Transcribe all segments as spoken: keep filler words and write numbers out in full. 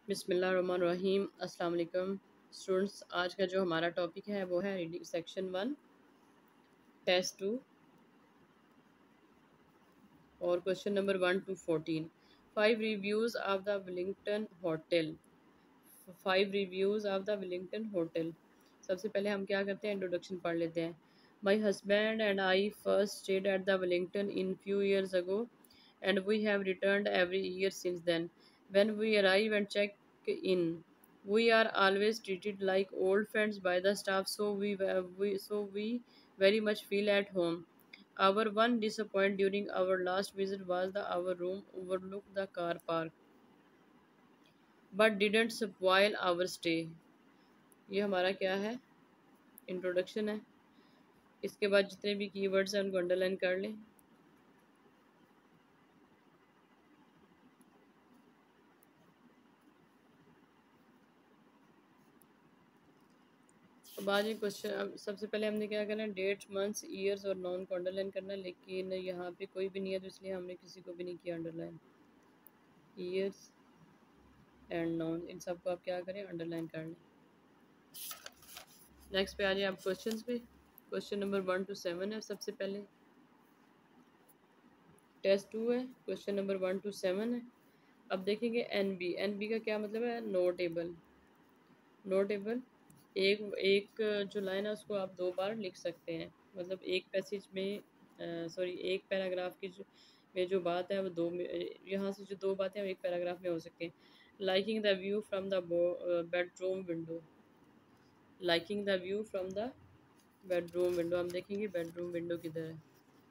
बिस्मिल्लाहिर्रहमानिर्रहीम। अस्सलाम वालेकुम स्टूडेंट्स। आज का जो हमारा टॉपिक है वो है reading section one, test two, और question number one two fourteen. Five reviews of the Wellington hotel. Five reviews of the Wellington hotel. सबसे पहले हम क्या करते हैं, इंट्रोडक्शन पढ़ लेते हैं। My husband and I first stayed at the Wellington in few years ago and we have returned every year since then. When we arrive and check in, we are always treated like old friends by the staff, so we, we so we very much feel at home. Our one disappointment during our last visit was that our room overlooked the car park, but didn't spoil our stay. ये हमारा क्या है, introduction है। इसके बाद जितने भी keywords हैं उनको अंडरलाइन कर लें। अब आज ये क्वेश्चन, सबसे पहले हमने क्या करना है, डेट्स, मंथ्स, ईयर्स और नॉन को अंडरलाइन करना है, लेकिन यहाँ पे कोई भी नहीं है तो इसलिए हमने किसी को भी नहीं किया अंडरलाइन। ईयर्स एंड नॉन, इन सबको आप क्या करें, अंडरलाइन कर लें। नेक्स्ट पे आ जाए आप क्वेश्चंस पे। Question number one two seven है। सबसे पहले टेस्ट टू है, question number one two seven है। अब देखेंगे एन बी। एन बी का क्या मतलब है, नोटेबल। नोटेबल एक एक जो लाइन है उसको आप दो बार लिख सकते हैं, मतलब एक पैसेज में, सॉरी एक पैराग्राफ की जो में जो बात है वो दो में, यहाँ से जो दो बातें हैं वो एक पैराग्राफ में हो सकती हैं। Liking the view from the bedroom window. Liking the view from the bedroom window. हम देखेंगे बेडरूम विंडो किधर है।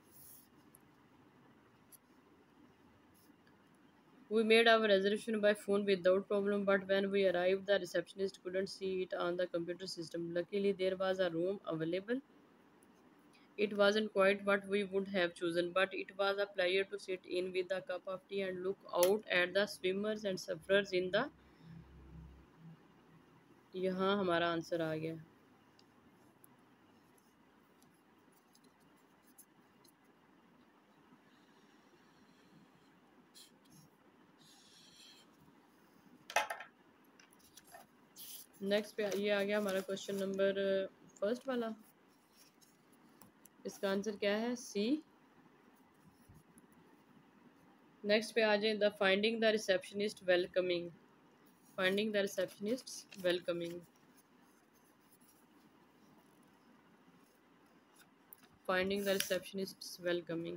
We made our reservation by phone without problem, but when we arrived, the receptionist couldn't see it on the computer system. Luckily, there was a room available. It wasn't quite what we would have chosen, but it was a pleasure to sit in with a cup of tea and look out at the swimmers and surfers in the. यहाँ हमारा answer आ गया। Next पे ये आ गया हमारा question number first वाला। इसका answer क्या है, सी। नेक्स्ट पे आ जाए, the finding the receptionist welcoming. Finding the receptionist welcoming. Finding the receptionist welcoming.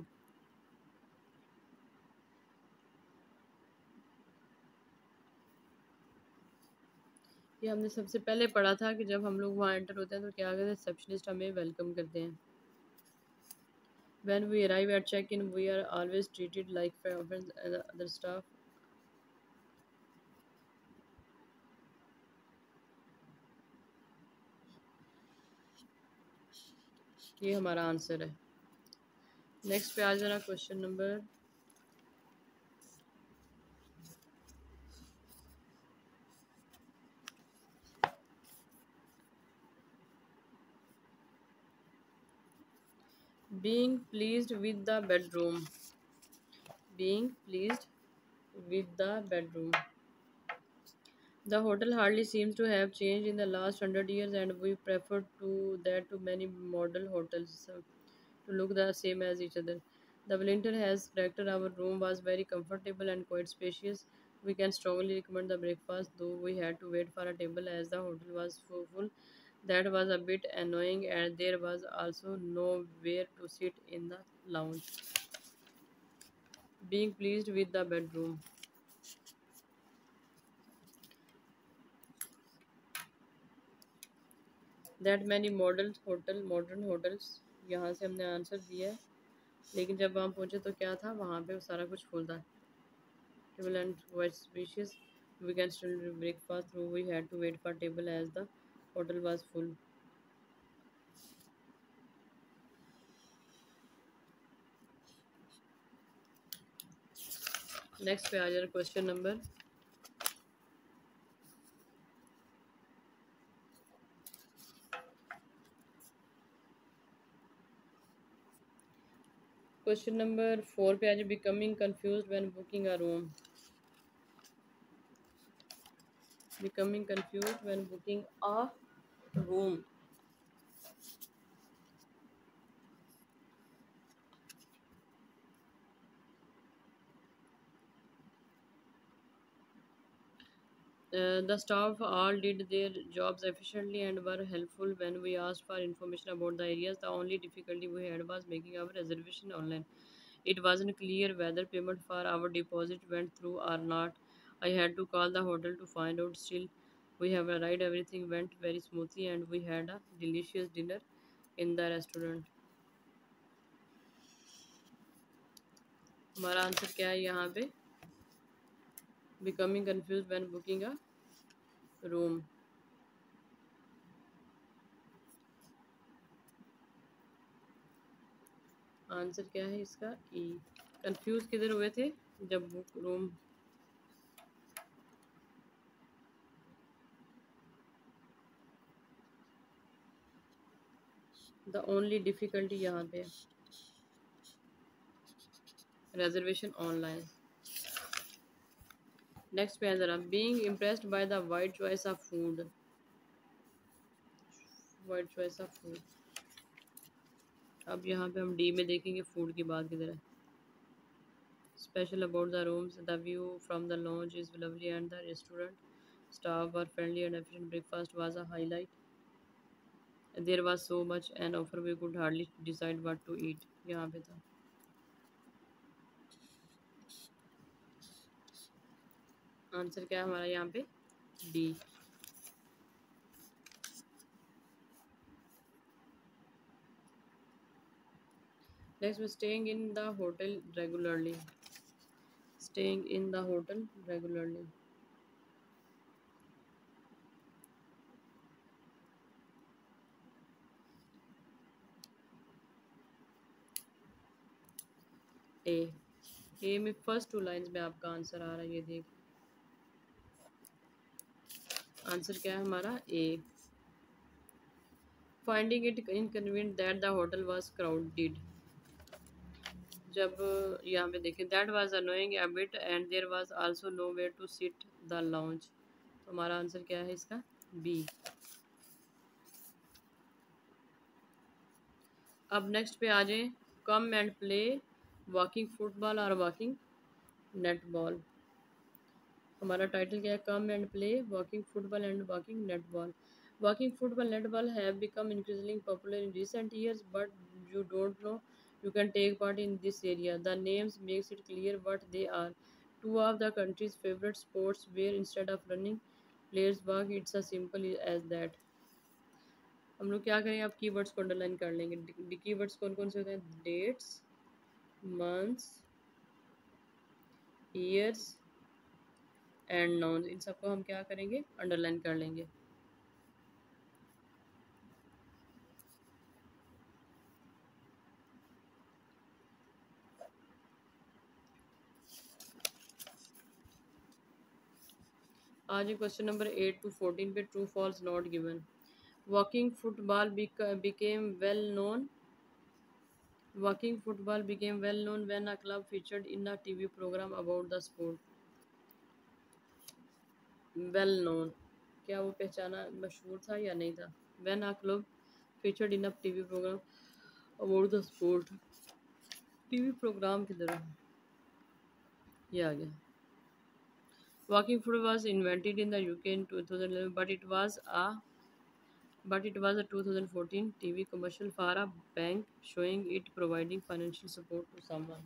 ये हमने सबसे पहले पढ़ा था कि जब हम लोग वहाँ एंटर होते हैं तो क्या करते हैं, रिसेप्शनिस्ट हमें वेलकम करते हैं। When we arrive at check-in, we are always treated like friends and other staff. ये हमारा आंसर है। नेक्स्ट पे आ जाना question number being pleased with the bedroom. Being pleased with the bedroom. The hotel hardly seems to have changed in the last hundred years, and we prefer to that to many model hotels uh, to look the same as each other. The Wellington has character. Our room was very comfortable and quite spacious. We can strongly recommend the breakfast, though we had to wait for a table as the hotel was so full. That was a bit annoying, and there was also nowhere to sit in the lounge. Being pleased with the bedroom. That many models hotel modern hotels, यहाँ से हमने answer दिया है, लेकिन जब हम पहुँचे तो क्या था, वहाँ पे सारा कुछ फुल था। Table and quite spacious. We can still do breakfast, though we had to wait for table as the hotel was full. Next पे आ जाए question number question number four पे आ जाए, becoming confuse when booking a room. Becoming confused when booking a room. Uh, the staff all did their jobs efficiently and were helpful when we asked for information about the areas. The only difficulty we had was making our reservation online. It wasn't clear whether payment for our deposit went through or not. I had to call the hotel to find out. Still, we have arrived. Everything went very smoothly, and we had a delicious dinner in the restaurant. हमारा answer क्या है यहाँ पे? Becoming confused when booking a room. Answer क्या है इसका? E. Confuse किधर हुए थे? जब book room. The only difficulty यहाँ पे रिजर्वेशन ऑनलाइन. नेक्स्ट पे है ज़रा, being impressed by the wide choice of food. Wide choice of food. अब यहाँ पे हम डी में देखेंगे फूड की बात किधर है. Special about the rooms, the view from the lounge is lovely and the restaurant staff were friendly and efficient. Breakfast was a highlight. There was so much on offer we could hardly decide what to eat. यहाँ पे था. Answer क्या है हमारा यहाँ पे? D. Next में staying in the hotel regularly. Staying in the hotel regularly. A. A में फर्स्ट टू लाइंस में आपका आंसर आ रहा है, ये देख. आंसर क्या है हमारा? A. Finding it inconvenient that the hotel was crowded. जब यहाँ पे देखें, that was annoying a bit and there was also nowhere to sit the lounge. तो हमारा आंसर क्या है इसका? बी. अब नेक्स्ट पे आ जाएं. Come and play walking football और वॉकिंग नेटबॉल. हमारा टाइटल क्या है? Come and play walking football and walking netball. Walking football netball have become increasingly popular in recent years, but you don't know you can take part in this area. The names makes it clear what they are. Two of the country's favorite sports where instead of running, players walk. It's as simple as that. हम लोग क्या करें? आप keywords को underline कर लेंगे. Keywords कौन कौन से होते हैं? Dates, months, years and nouns. इन सबको हम क्या करेंगे? अंडरलाइन कर लेंगे. आज question number eight two fourteen पे true false not given. Walking football became well known. Walking football became well known when a club featured in a T V program about the sport. Well known, क्या वो पहचाना मशहूर था या नहीं था? When a club featured in a T V program about the sport. T V program की तरह ये आ गया. Walking football was invented in the U K in two thousand eleven, but it was a but it was a two thousand fourteen T V commercial for a bank showing it providing financial support to someone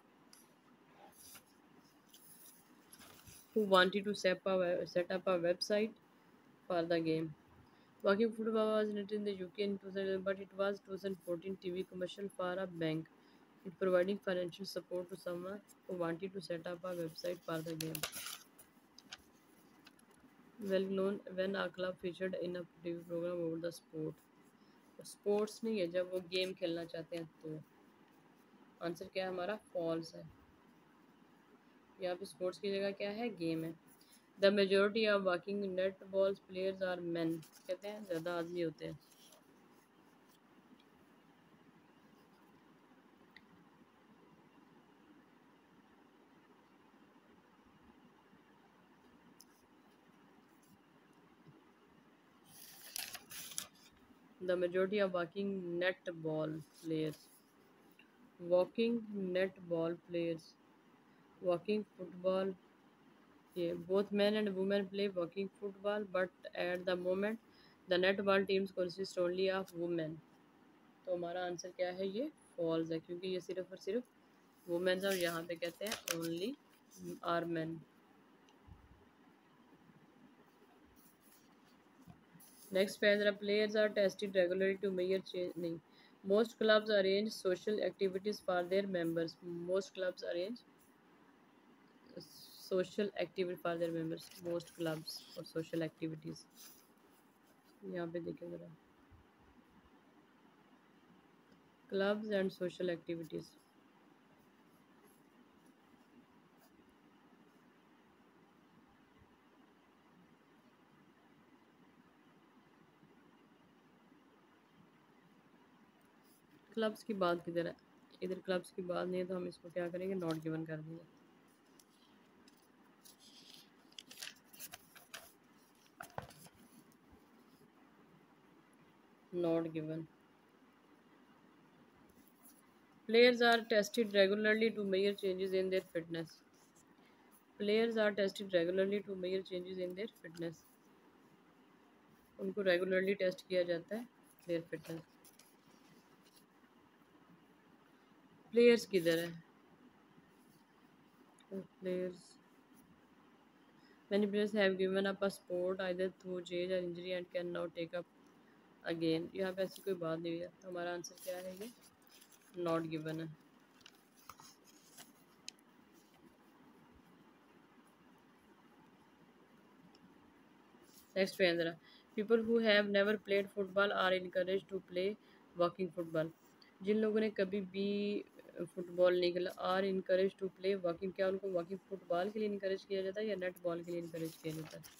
who wanted to set up a, set up a website for the game. Walking football was not in the U K in two thousand eleven, but it was twenty fourteen T V commercial for a bank. It providing financial support to someone who wanted to set up a website for the game. Well known when a club featured in a T V program about the sport. Sports नहीं है, जब वो game खेलना चाहते हैं तो. Answer क्या है हमारा? फॉल्स है. यहाँ पे स्पोर्ट्स की जगह क्या है? गेम है. The majority of walking netball players are man. कहते हैं ज़्यादा आदमी होते हैं. The majority of walking netball players, walking netball players, walking football, ये both men and women play walking football but at the moment the netball teams consist only of women। तो हमारा answer क्या है, ये फॉल्स है क्योंकि ये सिर्फ और सिर्फ वुमेन्स और यहाँ पे कहते हैं only are men. Next para, players are tested regularly to measure change, नहीं, most clubs arrange social activities for their members, most clubs arrange social activity for their members, most clubs और social activities. यहाँ पे देखें ज़रा, clubs and social activities. Clubs की बात किधर है, इधर क्लब्स की बात नहीं है तो हम इसको क्या करेंगे, नॉट गिवन कर देंगे। Not given. Players are tested regularly to measure changes in their fitness. Players are tested regularly to measure changes in their fitness. उनको रेगुलरली टेस्ट किया जाता है their fitness। प्लेयर्स किधर है, players, many players have given up a sport either through age or injury and can now take up again। यहाँ पे ऐसी कोई बात नहीं है तो हमारा आंसर क्या है, ये नॉट गिवन है। नेक्स्ट पे अंदर, people who have never played football are encourage to play walking football. जिन लोगों ने कभी भी फुटबॉल नहीं खेला, are encourage to play walking, क्या उनको वॉकिंग फुटबॉल के लिए इनकरेज किया जाता है या नेट बॉल के लिए इनकरेज किया जाता है।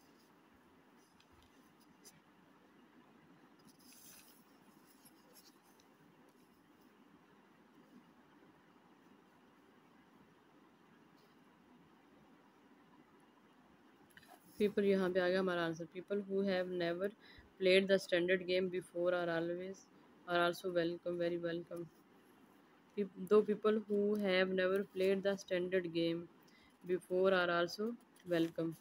पीपल, यहाँ पे आ गया हमारा answer, people who have never played the standard game before are always are also welcome, very welcome. दो people who have never played the standard game before are also welcome.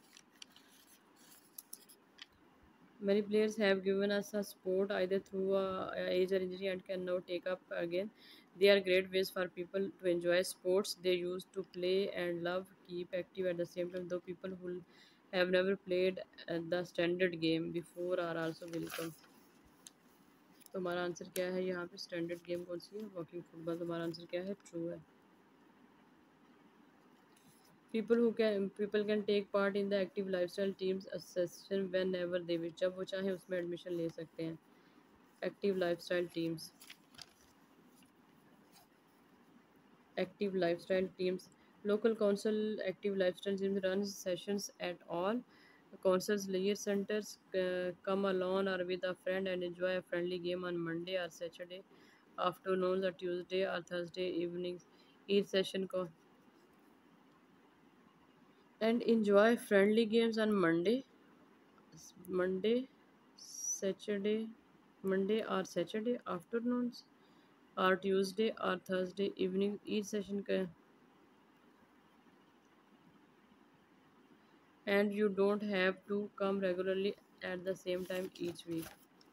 Many players have given us a sport either through uh, age or injury and can now take up again. They are great ways for people to enjoy sports they used to play and love, keep active at the same time. Though people who have never played uh, the standard game before are also welcome। तो हमारा answer क्या है, यहाँ पे standard game कौन सी है, walking football. तो हमारा आंसर क्या है, ट्रू है। People who can people can take part in the active lifestyle teams session whenever they wish, जब वो चाहें उसमें एडमिशन ले सकते हैं। Active lifestyle teams, active lifestyle teams, local council active lifestyle teams runs sessions at all councils leisure centers। uh, come alone or with a friend and enjoy a friendly game on Monday or Saturday afternoons or Tuesday or Thursday evenings, each session co- and enjoy friendly games on Monday Monday Saturday Monday or Saturday afternoons or Tuesday or Thursday evening, each session ca- and you don't have to come regularly at the same time each week।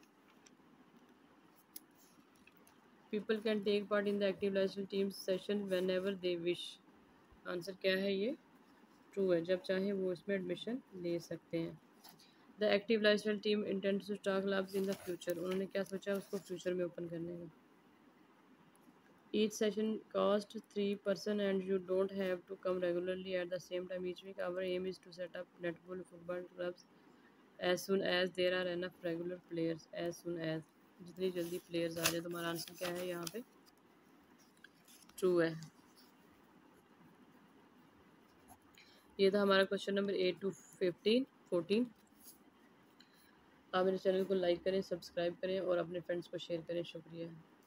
People can take part in the active lifestyle team session whenever they wish। Answer क्या है, ये true है, जब चाहे वो इसमें admission ले सकते हैं। The active lifestyle team intends to start clubs in the future, उन्होंने क्या सोचा है उसको फ्यूचर में ओपन करने का। Each session costs three person and you don't have to come regularly at the same time each week। Our aim is to set up netball football clubs as soon as there are enough regular players। as soon as, जितनी जल्दी players आ जाए। तो हमारा answer क्या है, यहाँ पे true है। ये था हमारा question number eight to fifteen fourteen. आप मेरे चैनल को लाइक करें, सब्सक्राइब करें और अपने फ्रेंड्स को शेयर करें। शुक्रिया।